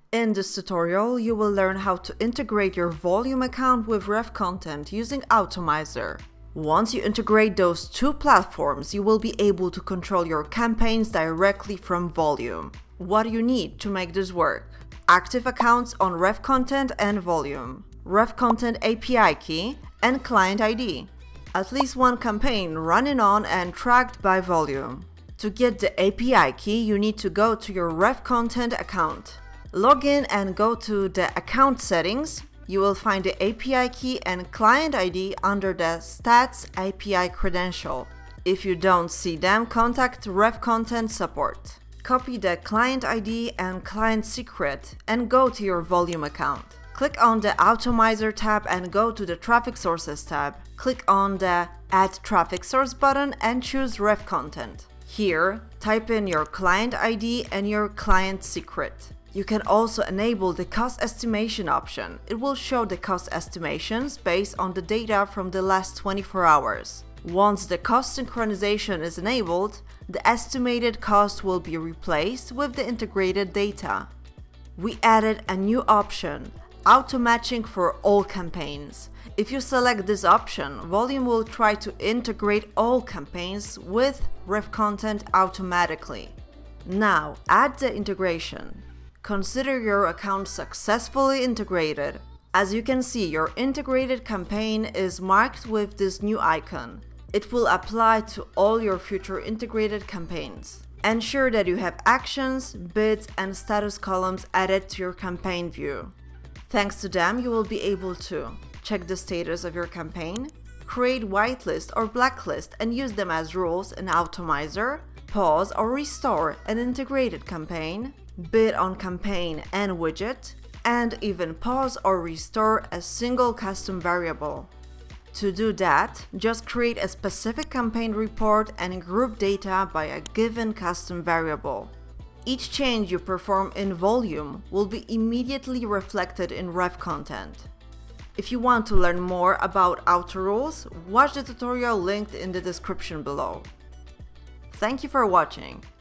In this tutorial, you will learn how to integrate your Volume account with Revcontent using Automizer. Once you integrate those two platforms, you will be able to control your campaigns directly from Volume. What do you need to make this work? Active accounts on Revcontent and Volume, Revcontent API key, and client ID. At least one campaign running on and tracked by Volume. To get the API key, you need to go to your Revcontent account. Log in and go to the account settings. You will find the API key and client ID under the Stats API credential. If you don't see them, contact Revcontent support. Copy the client ID and client secret and go to your Volume account. Click on the Automizer tab and go to the Traffic Sources tab. Click on the Add Traffic Source button and choose Revcontent. Here, type in your client ID and your client secret. You can also enable the cost estimation option. It will show the cost estimations based on the data from the last 24 hours. Once the cost synchronization is enabled, the estimated cost will be replaced with the integrated data. We added a new option, auto matching for all campaigns. If you select this option, Volume will try to integrate all campaigns with Revcontent automatically. Now, add the integration. Consider your account successfully integrated. As you can see, your integrated campaign is marked with this new icon. It will apply to all your future integrated campaigns. Ensure that you have actions, bids, and status columns added to your campaign view. Thanks to them, you will be able to check the status of your campaign, create whitelist or blacklist and use them as rules in Automizer, pause or restore an integrated campaign, bid on campaign and widget, and even pause or restore a single custom variable. To do that, just create a specific campaign report and group data by a given custom variable. Each change you perform in Volume will be immediately reflected in Revcontent. If you want to learn more about auto rules, watch the tutorial linked in the description below. Thank you for watching.